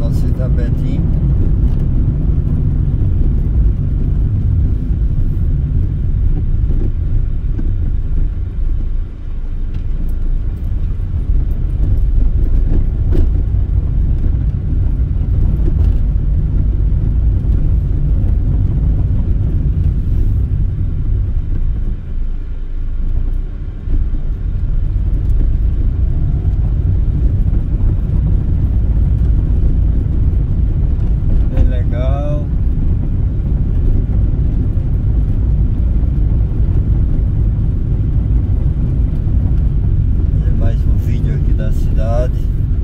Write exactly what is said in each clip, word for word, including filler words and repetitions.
nosso Itapetim. Da cidade.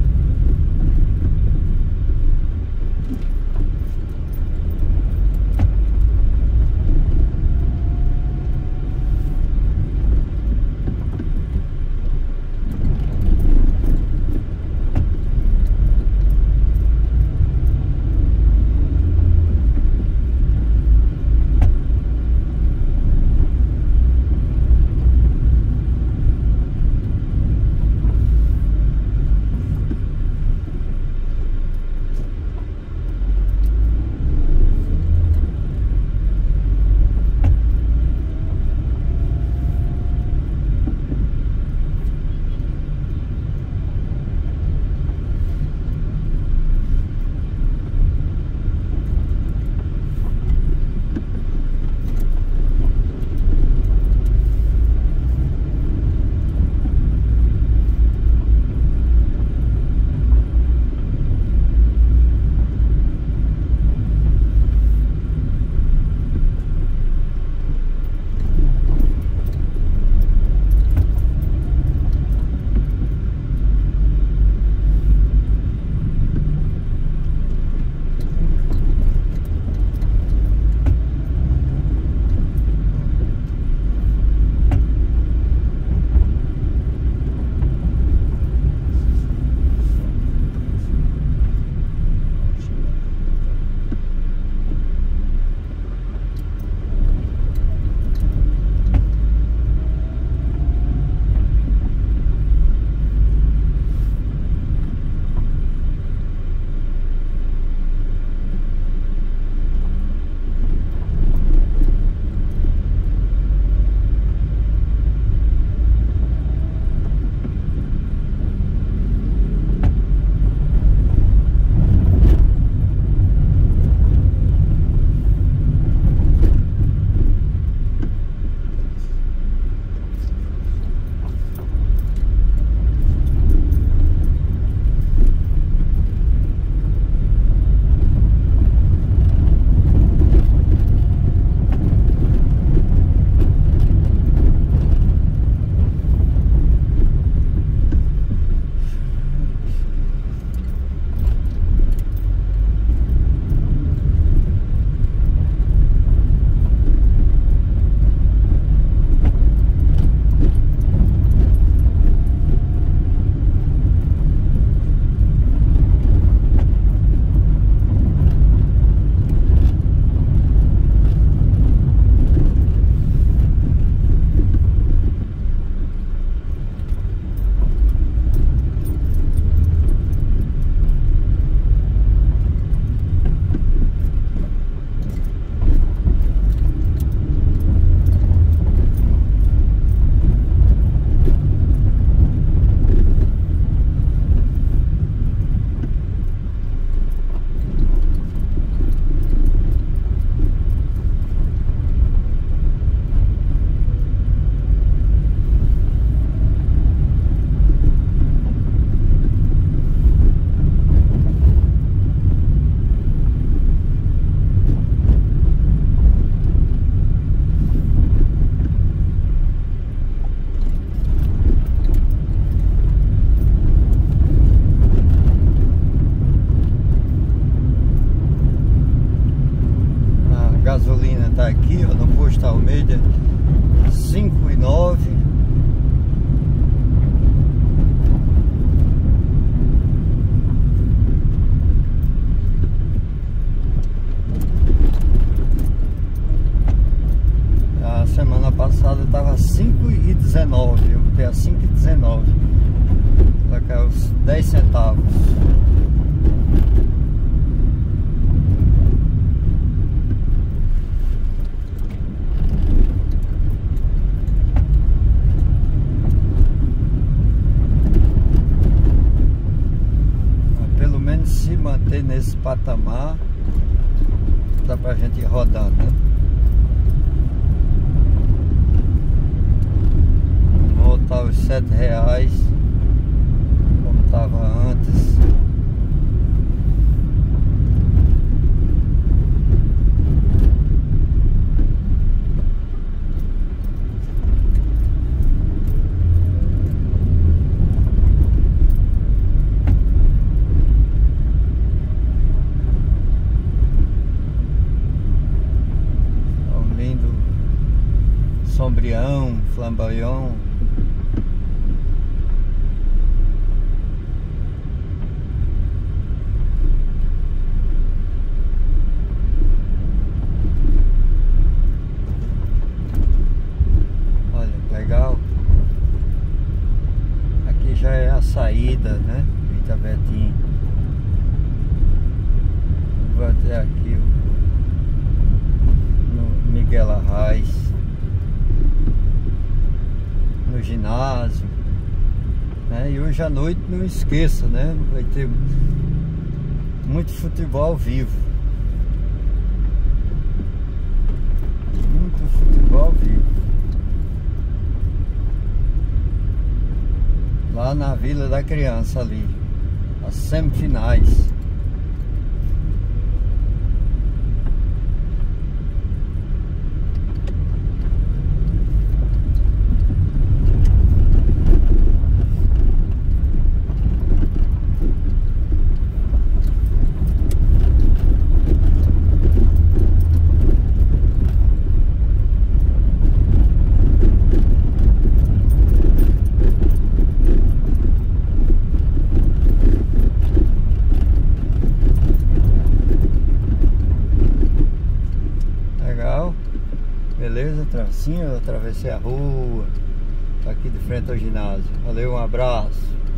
gasolina tá aqui, ó, no posto Almeida, cinco e nove. A semana passada tava cinco e dezenove, eu botei a cinco e dezenove, ela caiu dez centavos. manter nesse patamar, dá pra gente ir rodando, né? Voltar os sete reais como estava antes. Sombreão, flamboyant. Olha, legal. Aqui já é a saída, né, do Itavetim. Vou até aqui no Miguel Arraes, no ginásio, né? E hoje à noite não esqueça, né? Vai ter muito futebol ao vivo, muito futebol ao vivo lá na Vila da Criança, ali as semifinais. Beleza, tracinho, eu atravessei a rua, tá aqui de frente ao ginásio. Valeu, um abraço.